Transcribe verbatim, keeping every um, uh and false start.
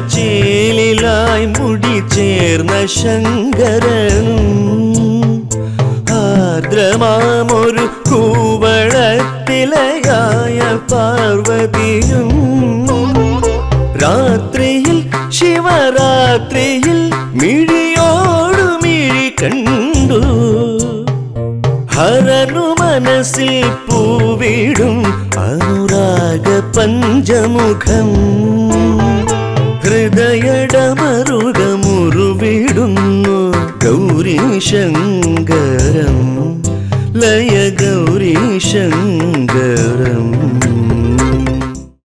ചേലിലായി മുടി ചേർന്ന ശങ്കരനും ആർദ്രമാമൊരു കൂവളത്തിലയായ പാർവതിയും രാത്രിയിൽ ശിവരാത്രിയിൽ മിഴിയോടു മിഴി കണ്ടു ഹരനു മനസ്സിൽ പൂവിടും അനുരാഗ പഞ്ചമുഖം ഹൃദയടമറുകമുറുവിടുന്നു ഗൗരീ ശങ്കരം ലയ ഗൗരീ ശങ്കരം